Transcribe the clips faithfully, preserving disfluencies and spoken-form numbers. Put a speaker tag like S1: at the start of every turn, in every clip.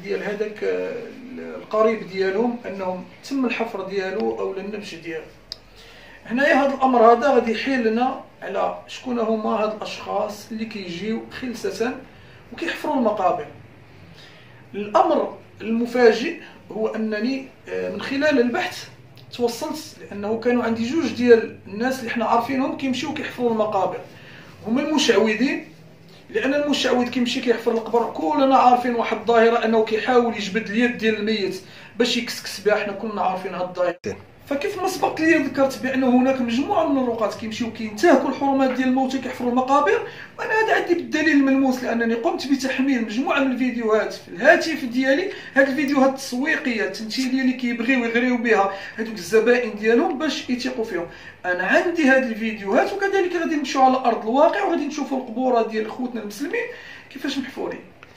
S1: ديال هذاك القريب ديالهم انهم تم الحفر ديالو او النبش ديالو. هنايا هذا الامر هذا غادي يحيل لنا على شكون هما هاد الاشخاص اللي كيجيو خلسه وكيحفروا المقابر. الامر المفاجئ هو انني من خلال البحث توصلت لانه كانوا عندي جوج ديال الناس اللي حنا عارفينهم كيمشيو كيحفروا المقابر، هما المشعوذين. لان المشعوذ كيمشي كيحفر القبر، كلنا عارفين واحد الظاهره انه كيحاول يجبد اليد ديال الميت باش يكسكس بها، حنا كلنا عارفين هاد الظاهره. فكيف ما سبق لي ذكرت بان هناك مجموعه من الرقاة كيمشيو كينتهكوا الحرمات ديال الموتى كيحفروا المقابر، وانا هذا عندي بالدليل الملموس لانني قمت بتحميل مجموعه من الفيديوهات في الهاتف ديالي. هاد الفيديوهات التسويقيه التمثيليه اللي كيبغيو يغريو بها هذوك الزبائن ديالهم باش يثيقوا فيهم. انا عندي هاد الفيديوهات، وكذلك غادي نمشيو على ارض الواقع وغادي نشوفوا القبور ديال خوتنا المسلمين كيفاش محفورين.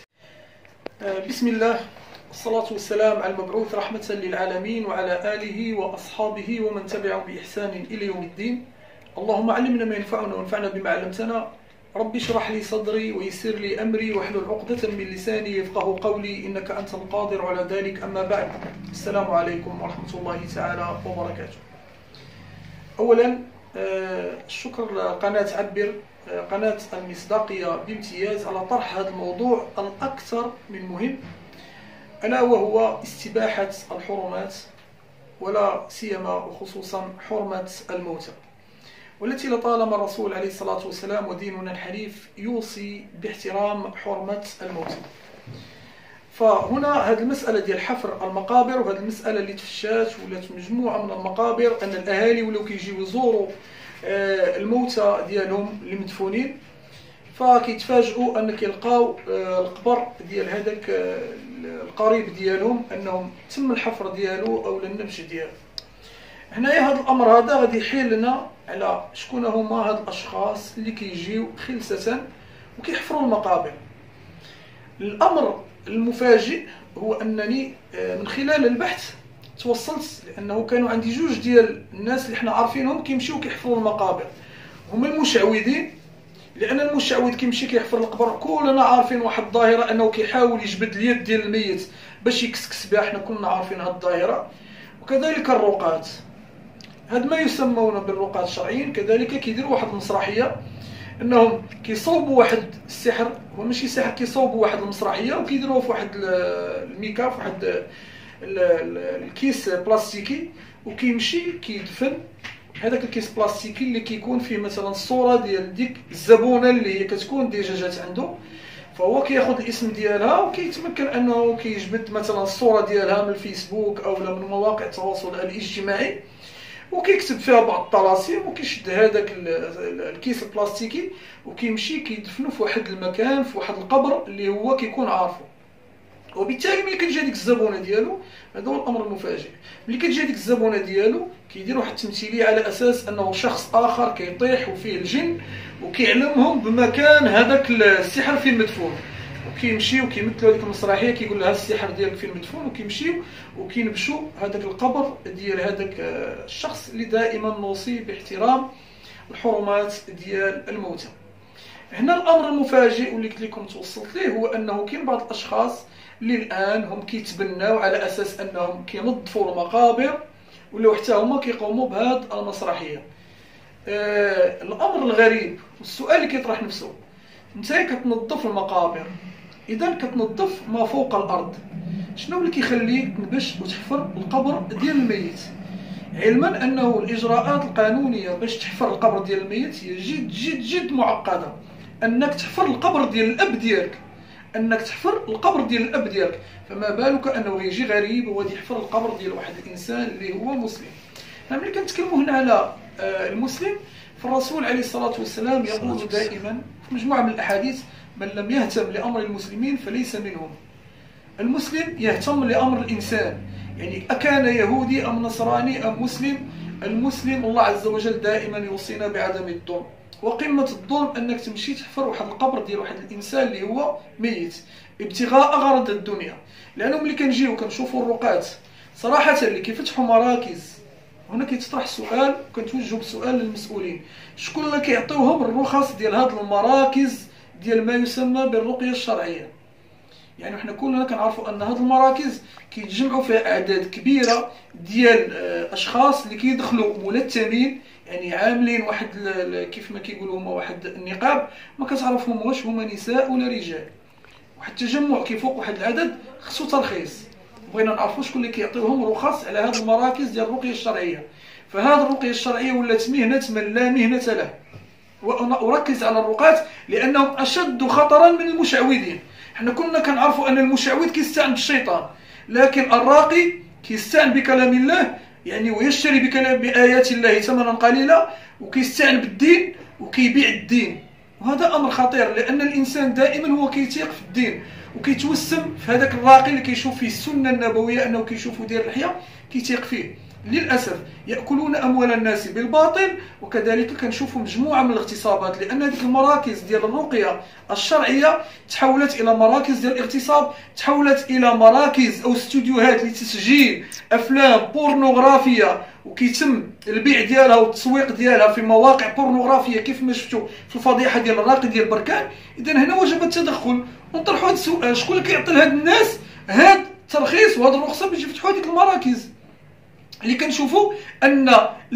S1: آه بسم الله والصلاة والسلام على المبعوث رحمة للعالمين وعلى آله وأصحابه ومن تبعهم بإحسان إلى يوم الدين. اللهم علمنا ما ينفعنا وانفعنا بما علمتنا. ربي اشرح لي صدري ويسر لي أمري واحلل عقدة من لساني يفقه قولي، إنك أنت القادر على ذلك. أما بعد، السلام عليكم ورحمة الله تعالى وبركاته. أولا الشكر لقناة عبر، قناة المصداقية بامتياز، على طرح هذا الموضوع الأكثر من مهم، ألا وهو استباحة الحرمات، ولا سيما وخصوصا حرمة الموتى، والتي لطالما الرسول عليه الصلاة والسلام وديننا الحنيف يوصي باحترام حرمة الموتى. فهنا هذه المسألة ديال حفر المقابر، وهذه المسألة اللي تفشات ولات مجموعة من المقابر أن الأهالي ولاو كيجيو يزوروا الموتى ديالهم اللي مدفونين، فكيتفاجئوا ان كيلقاو القبر ديال هذاك القريب ديالهم انهم تم الحفر ديالو او النبش ديالو. هنايا هذا الامر هذا غادي يحيل لنا على شكون هما هاد الاشخاص اللي كيجيو خلسه وكيحفروا المقابر. الامر المفاجئ هو انني من خلال البحث توصلت لانه كانوا عندي جوج ديال الناس اللي حنا عارفينهم كيمشيو كيحفروا المقابر، هما المشعوذين. لان المشعوذ كيمشي كيحفر القبر، كلنا عارفين واحد الظاهره انه كيحاول يجبد اليد ديال الميت باش يكسكس بها، حنا كلنا عارفين هاد الظاهره. وكذلك الرقاة، هاد ما يسمون بالرقاة الشرعيين كذلك كيديروا واحد المسرحيه انهم كيصوبوا واحد السحر، هو ماشي سحر، كيصوبوا واحد المسرحيه وكيديروه في واحد الميكا، في واحد الكيس بلاستيكي، وكيمشي كيدفن هذاك الكيس بلاستيكي اللي كيكون فيه مثلا الصوره ديال ديك الزبونه اللي هي كتكون ديجا جات عنده. فهو كياخذ الاسم ديالها وكيتمكن انه كيجبد مثلا الصوره ديالها من الفيسبوك او من مواقع التواصل الاجتماعي، وكيكتب فيها بعض الطلاسم، وكيشد هذاك الكيس البلاستيكي وكيمشي كيدفنو في واحد المكان، في واحد القبر اللي هو كيكون عارفه. وبالتالي ملي كتجي ديك الزبونه ديالو، هذا هو الامر المفاجئ، ملي كتجي ديك الزبونه ديالو كيدير واحد التمثيليه على اساس انه شخص اخر كيطيح وفيه الجن، وكيعلمهم بمكان هذاك السحر فين مدفون، وكيمشيو كيمثلوا هذيك المسرحيه، كيقول لها السحر ديالك فين مدفون، وكيمشيو وكينبشوا هذاك القبر ديال هذاك الشخص اللي دائما نوصي باحترام الحرمات ديال الموتى. هنا الامر المفاجئ واللي قلت لكم توصلت ليه هو انه كاين بعض الاشخاص اللي الان هم كيتبناو على اساس انهم كينظفوا المقابر، ولا حتى هما كيقوموا بهذه المسرحيه. آه الامر الغريب والسؤال اللي كيطرح نفسه، انت كتنظف المقابر، اذا كتنظف ما فوق الارض، شنو اللي كيخليك تنبش وتحفر القبر ديال الميت؟ علما انه الاجراءات القانونيه باش تحفر القبر ديال الميت هي جد جد جد معقده. انك تحفر القبر ديال الاب ديالك، انك تحفر القبر ديال الاب ديالك، فما بالك انه يجي غريب وغادي يحفر القبر ديال واحد الانسان اللي هو مسلم. ملي كنتكلموا هنا على المسلم، فالرسول عليه الصلاه والسلام يقول دائما في مجموعه من الاحاديث: من لم يهتم لامر المسلمين فليس منهم. المسلم يهتم لامر الانسان، يعني اكان يهودي ام نصراني ام مسلم، المسلم الله عز وجل دائما يوصينا بعدم الظلم. وقمة الظلم انك تمشي تحفر واحد القبر ديال واحد الانسان اللي هو ميت ابتغاء غرض الدنيا. لانه ملي كنجيو كنشوفوا الرقاة صراحة اللي كيفتحوا مراكز، هنا كيتطرح السؤال وكنتوجهوا بالسؤال للمسؤولين: شكون اللي كيعطيوهم الرخص ديال هاد المراكز ديال ما يسمى بالرقية الشرعية؟ يعني حنا كلنا كنعرفوا ان هاد المراكز كيتجمعوا فيها اعداد كبيره ديال اشخاص اللي كيدخلوا ملتمين، يعني عاملين واحد كيف ما كيقولوا هما واحد النقاب، ما كتعرفهم واش هما نساء ولا رجال. واحد التجمع كيفوق واحد العدد خصو ترخيص، بغينا نعرفوا شكون اللي كيعطيوهم رخص على هاد المراكز ديال الرقيه الشرعيه. فهاد الرقيه الشرعيه ولات مهنه من لا مهنه له، وانا اركز على الرقاة لانهم اشد خطرا من المشعوذين. حنا كنا كنعرفوا ان المشعوذ كيستعن بالشيطان، لكن الراقي كيستعن بكلام الله، يعني ويشتري بكلام بايات الله ثمنا قليلا، وكيستعن بالدين وكيبيع الدين. وهذا امر خطير، لان الانسان دائما هو كيتيق في الدين وكيتوسم في هذاك الراقي اللي كيشوف فيه السنه النبويه انه كيشوفوا داير اللحيه كيتيق فيه. للاسف ياكلون اموال الناس بالباطل. وكذلك كنشوفوا مجموعه من الاغتصابات، لان هذيك المراكز ديال الرقيه الشرعيه تحولت الى مراكز ديال الاغتصاب، تحولت الى مراكز او استوديوهات لتسجيل افلام بورنوغرافيه، وكيتم البيع ديالها والتسويق ديالها في مواقع بورنوغرافيه كيف ما شفتوا في الفضيحه ديال الراقي ديال بركان. اذا هنا وجب التدخل ونطرحوا هذا السؤال: شكون اللي كيعطي لهاد الناس هاد الترخيص وهاد الرخصه باش يفتحوا هذيك المراكز اللي كنشوفوا ان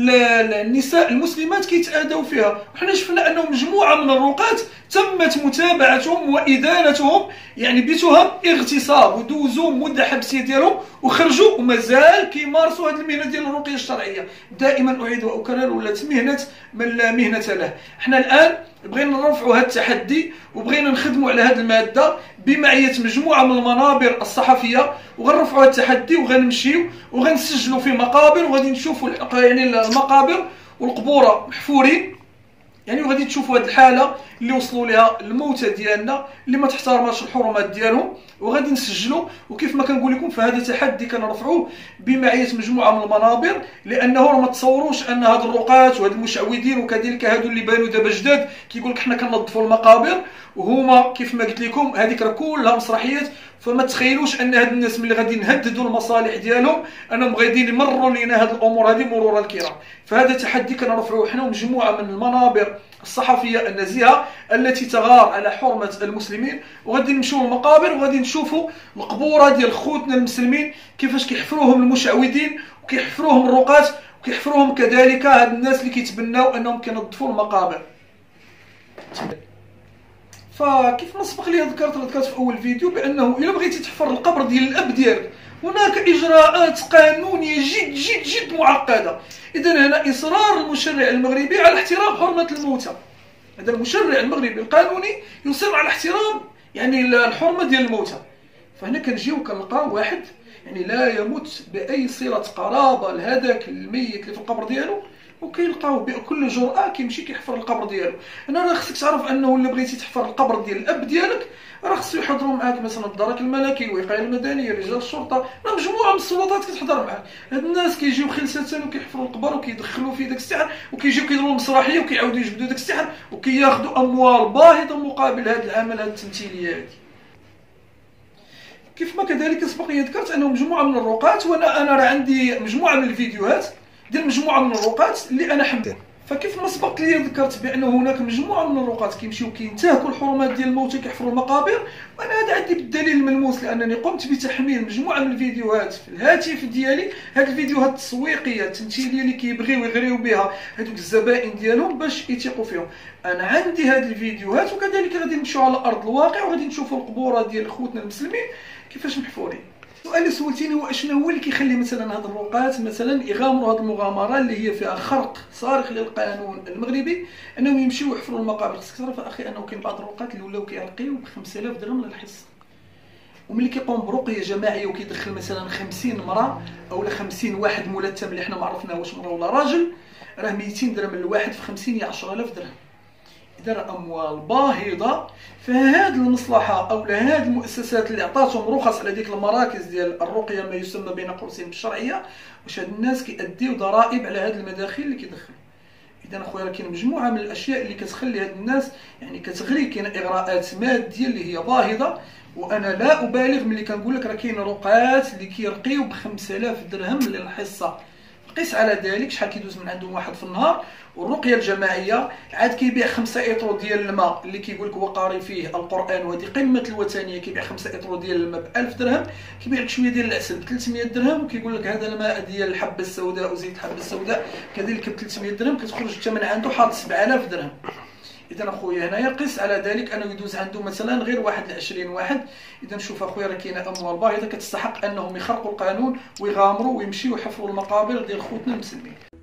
S1: النساء المسلمات كيتآدوا فيها؟ وحنا شفنا انه مجموعه من الرقاة تمت متابعتهم وادانتهم يعني بتهم اغتصاب، ودوزوا مده حبسيه ديالهم وخرجوا ومازال كيمارسوا هذه المهنه ديال الرقيه الشرعيه. دائما اعيد واكرر ولات مهنه من لا مهنه له. حنا الان بغينا نرفعوا هذا التحدي وبغينا نخدموا على هذه الماده بمعيه مجموعه من المنابر الصحفيه، وغنرفعوا هذا التحدي وغنمشيو وغنسجلوا في مقابر، وغادي نشوفوا يعني المقابر والقبور محفورين، يعني وغادي تشوفوا هذه الحاله اللي وصلوا لها الموتى ديالنا اللي ما تحترمش الحرمات ديالهم، وغادي نسجلوا. وكيف ما كنقول لكم فهذا تحدي كنرفعوه بمعيه مجموعه من المنابر، لانه ما تصوروش ان هاد الرقاة وهاد المشعوذين وكذلك هادو اللي بانوا دابا جداد كيقول لك حنا كننظفوا المقابر، وهما كيف ما قلت لكم هذيك راه كلها مسرحيات. فما تخيلوش ان هاد الناس ملي غادي نهددوا المصالح ديالهم انهم غاديين يمروا لينا هاد الامور هذه مرور الكرام. فهذا تحدي كنرفعوه حنا ومجموعه من المنابر الصحفيه النزيهه التي تغار على حرمه المسلمين، وغادي نمشيو للمقابر وغادي نشوفوا القبوره ديال خوتنا المسلمين كيفاش كيحفروهم المشعوذين وكيحفروهم الرقاة وكيحفروهم كذلك هاد الناس اللي كيتبناو انهم كينظفوا المقابر. فكيف ما سبق لي ذكرت ذكرت في اول فيديو بانه الا بغيتي تحفر القبر ديال الاب ديالك هناك اجراءات قانونيه جد جد جد معقده. اذا هنا اصرار المشرع المغربي على احترام حرمه الموتى. هذا المشرع المغربي القانوني يصر على احترام يعني الحرمه ديال الموتى. فهنا كنجيو كنلقاو واحد يعني لا يمت باي صله قرابه لهذاك الميت اللي في القبر ديالو، وكيلقاو بكل جرأة كيمشي كيحفر القبر ديالو. انا راه خصك تعرف انه الا بغيتي تحفر القبر ديال الاب ديالك راه خصو يحضروا معاك مثلا الدرك الملكي، الوقايه المدنيه، رجال الشرطه، راه مجموعه من السلطات كتحضر معاك. هاد الناس كيجيو خلسه وكيحفروا القبر وكيدخلوا فيه داك السحر، وكيجيو كيديروا المسرحيه وكيعاودوا يجبدوا داك السحر وكياخذوا اموال باهظه مقابل هذا العمل هذه التمثيليه هذه. كيف ما كذلك سبق لي ذكرت انه مجموعه من الرقاة، وانا انا راه عندي مجموعه من الفيديوهات ديال مجموعه من الرقاة اللي انا حمدت. فكيف ما سبق لي ذكرت بانه هناك مجموعه من الرقاة كيمشيو كينتهكوا الحرمات ديال الموتى كيحفروا المقابر، وانا هذا عندي بالدليل الملموس لانني قمت بتحميل مجموعه من الفيديوهات في الهاتف ديالي. هذه الفيديوهات التسويقيه التمثيليه اللي كيبغيو يغريو بها هذوك الزبائن ديالهم باش يثيقوا فيهم. انا عندي هذه الفيديوهات، وكذلك غادي نمشيو على ارض الواقع وغادي نشوفوا القبور ديال خوتنا المسلمين كيفاش محفورين. السؤال اللي سولتيني هو اشنو هو اللي كيخلي مثلا هاد الرقاة مثلا يغامروا هاد المغامره اللي هي فيها خرق صارخ للقانون المغربي انهم يمشيو يحفروا المقابر. خصك تعرف اخي انه كاين بعض الرقاة اللي ولاو كيرقيو ب خمسة آلاف درهم للحصه، وملي كيقوم برقيه جماعيه وكيدخل مثلا خمسين مراه او خمسين واحد ملتم اللي حنا ما عرفنا واش مراه ولا راجل، راه مئتين درهم للواحد في خمسين هي عشرة آلاف درهم. إذا أموال باهظة. فهذه المصلحة أو هذه المؤسسات اللي عطاتهم رخص على ديك المراكز ديال الرقية ما يسمى بين قوسين بالشرعية، واش هاد الناس كيأديو ضرائب على هذه المداخيل اللي كيدخلوا. إذا أخويا راه كاين مجموعة من الأشياء اللي كتخلي هاد الناس يعني كتغري، كاين إغراءات مادية اللي هي باهظة. وأنا لا أبالغ ملي كنقول لك راه كاين رقاة اللي كيرقيو ب خمسة آلاف درهم للحصة. قيس على ذلك شحال كيدوز من عندهم واحد في النهار. والرقيه الجماعيه عاد كيبيع خمسة ايطرو ديال الماء اللي كيقول لك هو قاري فيه القران وهذه قمه الوثنيه، كيبيع خمسة ايطرو ديال الماء ب ألف درهم، كيبيع لك شويه ديال العسل ب ثلاثمية درهم، وكيقول لك هذا الماء ديال الحبه السوداء وزيت الحبه السوداء كذلك ب ثلاثمية درهم، كتخرج الثمن عنده حاط سبعة آلاف درهم. اذا اخويا هنايا قيس على ذلك انه يدوز عنده مثلا غير واحد ل عشرين واحد. اذا شوف اخويا راه كاينه اموال باهظه كتستحق انهم يخرقوا القانون ويغامروا ويمشيو يحفروا المقابر ديال خوتنا المسلمين.